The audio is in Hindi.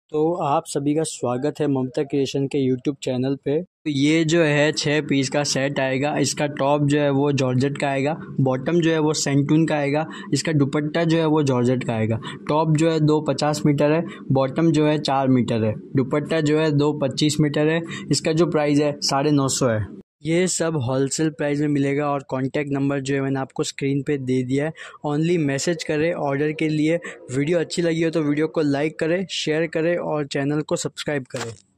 तो आप सभी का स्वागत है ममता क्रिएशन के यूट्यूब चैनल पे। तो ये जो है 6 पीस का सेट आएगा। इसका टॉप जो है वो जॉर्जेट का आएगा, बॉटम जो है वो सेंटून का आएगा, इसका दुपट्टा जो है वो जॉर्जेट का आएगा। टॉप जो है 250 मीटर है, बॉटम जो है 4 मीटर है, दुपट्टा जो है 225 मीटर है। इसका जो प्राइस है 950 है। ये सब होलसेल प्राइस में मिलेगा और कॉन्टैक्ट नंबर जो है मैंने आपको स्क्रीन पे दे दिया है। ओनली मैसेज करें ऑर्डर के लिए। वीडियो अच्छी लगी हो तो वीडियो को लाइक करें, शेयर करें और चैनल को सब्सक्राइब करें।